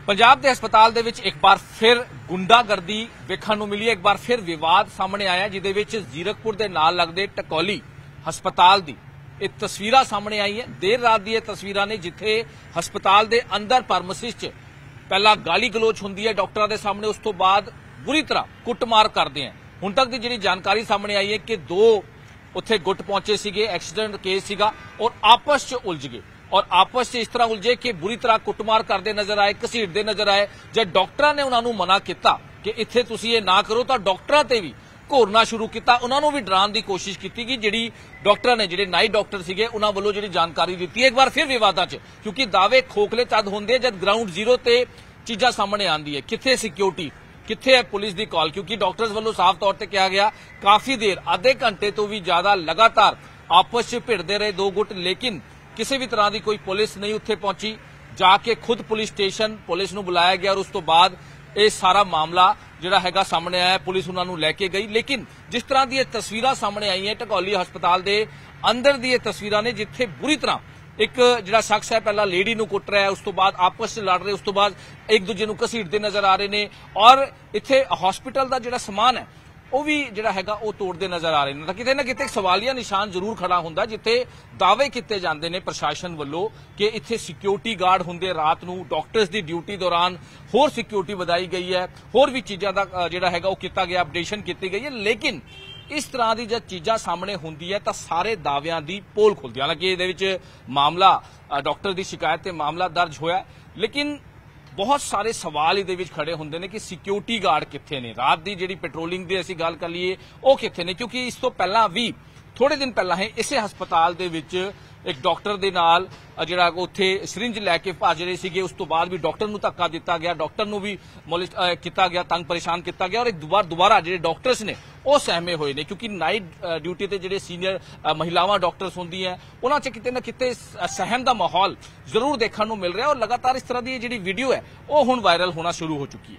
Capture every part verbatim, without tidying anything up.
पंजाब के हस्पताल दे विच एक बार फिर गुंडागर्दी वेखण नूं मिली। एक बार फिर विवाद सामने आया जिहदे विच जीरकपुर दे नाल लगदे टकौली हस्पताल दी ये तस्वीरां सामने आई है। देर रात दी ये तस्वीरां ने जिथे हस्पताल दे अंदर फार्मासिस्ट च पहला गाली गलोच हुंदी है डॉक्टरां दे सामने, उस तो बाद बुरी तरह कुटमार करदे हैं। हुण तक दी जिहड़ी जानकारी सामने आई है कि दो उत्थे गुट पहुंचे सीगे, एक्सीडेंट केस सीगा और आपस च उलझ गए और आपस च इस तरह उलझे कि बुरी तरह कुटमार करते नजर आए, घसीटते नजर आए। जब डॉक्टर ने उन्होंने मना किया कि इत्थे तुसीं ये ना करो तो डॉक्टर ते भी घोरना शुरू किया, उन्होंने भी डराने की कोशिश की कि जिहड़ी डॉक्टर ने जिहड़े नाइट डॉक्टर सीगे उन्हां वल्लों जिहड़ी जानकारी दी। एक बार फिर विवादां च, क्योंकि दावे खोखले तद होंदे जब ग्राउंड जीरो ते चीज़ां सामने आंदी है। कित्थे सिक्योरिटी, कित्थे है पुलिस की कॉल, क्योंकि डॉक्टर्स वल्लों साफ तौर पर कहा गया काफी देर आधे घंटे तो भी ज्यादा लगातार आपस च भिड़ते रहे दो गुट, लेकिन किसी भी तरह की कोई पुलिस नहीं उत्थे पहुंची। जाके खुद पुलिस स्टेशन पुलिस नूं बुलाया गया और उस तो बाद ये सारा मामला जिहड़ा हैगा सामने आया, पुलिस उन्होंने लैके गई। लेकिन जिस तरह की तस्वीरां सामने आई हैं टकौली हस्पताल के अंदर दी तस्वीरां ने जिथे बुरी तरह एक जिहड़ा शख्स है पहला लेडी नूं कुट रहा है, उस तो बाद आपस च लड़ रहे, उस तो बाद एक दूजे नूं घसीटते नजर आ रहे ने और इत्थे हॉस्पिटल का जिहड़ा समान है वह भी जिहड़ा हैगा वो तोड़ते नजर आ रहे हैं। किते ना किते सवालिया निशान जरूर खड़ा हुंदा जिथे दावे किए जाते हैं प्रशासन वल्लों कि इत्थे सिक्योरिटी गार्ड हुंदे, रात नूं डॉक्टर्स की ड्यूटी दौरान होर सिक्योरिटी वधाई गई है, होर भी चीज़ों का जिहड़ा हैगा वो किया गया, अपडेशन की गई है। लेकिन इस तरह की जब चीज़ां सामने होंदी है तो सारे दावियां की पोल खुलती। हालांकि ये मामला डॉक्टर की शिकायत से मामला दर्ज होया, लेकिन बहुत सारे सवाल ये खड़े होंगे ने कि सिक्योरिटी गार्ड कित्थे ने, रात की जी पेट्रोलिंग की असीं गल कर लीए वो कित्थे ने, क्योंकि इस तो पहला भी थोड़े दिन पहला है इसे हस्पताल दे विच एक डॉक्टर दे नाल जिहड़ा उत्थे सिरिंज लैके भज रहे सीगे, उस तो बाद भी डॉक्टर नूं धक्का दिता गया, डॉक्टर नूं भी मोलिस्ट किया गया, तंग परेशान किया गया और एक दोबारा दोबारा जिहड़े डॉक्टर्स ने वो सहमे हुए ने, क्योंकि नाइट ड्यूटी ते जिहड़े सीनियर महिलावां डॉक्टर्स होंदी हैं उन्हां च किते ना किते सहम दा माहौल जरूर देखने को मिल रहा है और लगातार इस तरह की जिहड़ी वीडियो है वो हुण वायरल होना शुरू हो चुकी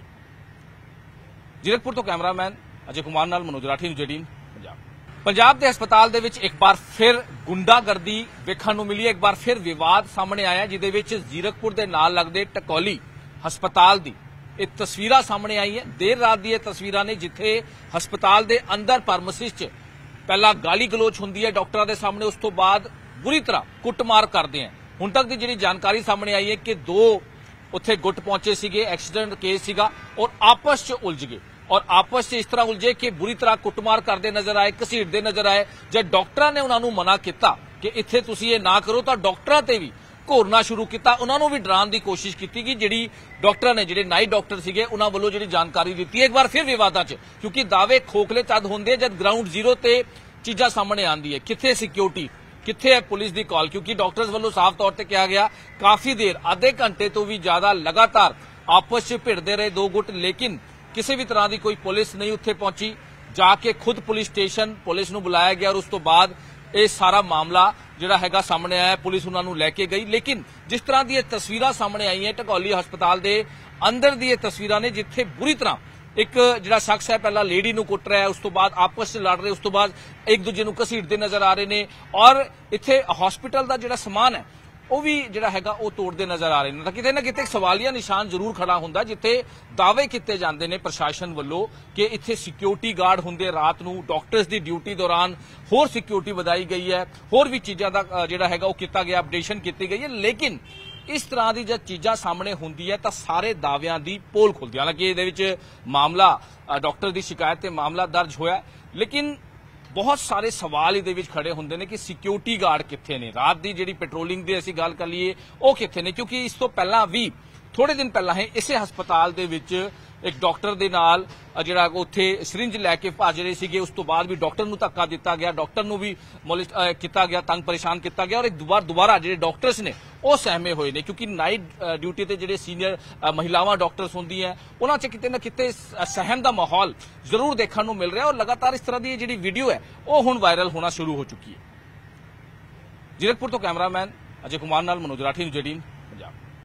है। जीरकपुर तो कैमरामैन अजय कुमार नाल मनोज राठी, न्यूज़ अठारह पंजाब। पंजाब के हस्पताल दे विच एक बार फिर गुंडागर्दी वेखण नूं मिली। एक बार फिर विवाद सामने आया जिहदे विच जीरकपुर दे नाल लगदे टकौली हस्पताल दी ये तस्वीरां सामने आई हैं। देर रात दी ये तस्वीरां ने जिथे हस्पताल के अंदर फार्मासिस्ट च पहला गाली गलोच हुंदी है डॉक्टरां दे सामने, उस तो बाद बुरी तरह कुटमार करदे हैं। हुण तक की जिहड़ी जानकारी सामने आई है कि दो उत्थे गुट पहुंचे सीगे, एक्सीडेंट केस सीगा और आपस च उलझ गए और आपस च इस तरह उलझे कि बुरी तरह कुटमार करते नजर आए, घसीटते नजर आए। जब डॉक्टर ने उन्होंने मना किया कि इत्थे तुसीं ये ना करो तो डॉक्टर ते भी घोरना शुरू किया, उन्होंने भी डराने की कोशिश की कि जिहड़ी डॉक्टर ने जिहड़े नाइट डॉक्टर सीगे उन्हां वल्लों जिहड़ी जानकारी दी। एक बार फिर विवादां च, क्योंकि दावे खोखले तद होंदे जब ग्राउंड जीरो ते चीज़ां सामने आंदी है। कित्थे सिक्योरिटी, कित्थे है पुलिस की कॉल, क्योंकि डॉक्टर्स वल्लों साफ तौर पर कहा गया काफी देर आधे घंटे तो भी ज्यादा लगातार आपस च भिड़ते रहे दो गुट, लेकिन किसी भी तरह की कोई पुलिस नहीं उत्थे पहुंची। जाके खुद पुलिस स्टेशन पुलिस नूं बुलाया गया और उस तो बाद ये सारा मामला जिहड़ा हैगा सामने आया, पुलिस उन्होंने लैके गई। लेकिन जिस तरह की तस्वीरां सामने आई हैं टकौली हस्पताल के अंदर दी तस्वीरां ने जिथे बुरी तरह एक जिहड़ा शख्स है पहला लेडी नूं कुट रहा है, उस तो बाद आपस च लड़ रहे, उस तो बाद एक दूजे नूं घसीटते नजर आ रहे ने और इत्थे हॉस्पिटल का जिहड़ा समान है वो भी जिहड़ा हैगा वो तोड़ते नजर आ रहे हैं। किते ना किते सवालिया निशान जरूर खड़ा हुंदा जिथे दावे किए जाते हैं प्रशासन वल्लों कि इत्थे सिक्योरिटी गार्ड हुंदे, रात नूं डॉक्टर्स की ड्यूटी दौरान होर सिक्योरिटी वधाई गई है, होर भी चीज़ों का जिहड़ा हैगा वो किया गया, अपडेशन की गई है। लेकिन इस तरह की जब चीज़ां सामने होंदी है तो सारे दावियां की पोल खुलती। हालांकि ये मामला डॉक्टर की शिकायत से मामला दर्ज होया, लेकिन बहुत सारे सवाल ये खड़े होंगे ने कि सिक्योरिटी गार्ड कित्थे ने, रात की जी पेट्रोलिंग की असीं गल कर लीए वो कित्थे ने, क्योंकि इस तो पहला भी थोड़े दिन पहला है इसे हस्पताल दे विच एक डॉक्टर दे नाल जिहड़ा उत्थे सिरिंज लैके भज रहे सीगे, उस तो बाद भी डॉक्टर नूं धक्का दिता गया, डॉक्टर नूं भी मोलिस्ट किया गया, तंग परेशान किया गया और एक दोबारा दोबारा जिहड़े डॉक्टर्स ने वो सहमे हुए ने, क्योंकि नाइट ड्यूटी ते जिहड़े सीनियर महिलावां डॉक्टर्स होंदी हैं उन्हां च किते ना किते सहम दा माहौल जरूर देखने को मिल रहा है और लगातार इस तरह की जिहड़ी वीडियो है वो हुण वायरल होना शुरू हो चुकी है। जीरकपुर तो कैमरामैन अजय कुमार नाल मनोज राठी, न्यूज़ अठारह।